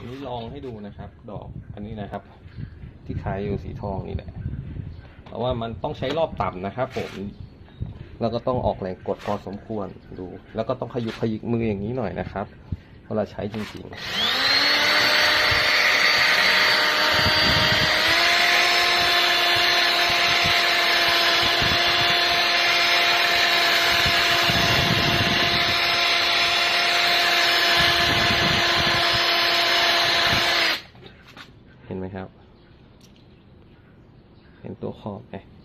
นี้ลองให้ดูนะครับดอกอันนี้นะครับที่ขายอยู่สีทองนี่แหละแต่ว่ามันต้องใช้รอบต่ำนะครับผมแล้วก็ต้องออกแรงกดพอสมควรดูแล้วก็ต้องขยิกมืออย่างนี้หน่อยนะครับเวลาใช้จริงๆเห็นไหมครับเห็นตัวขอบไหม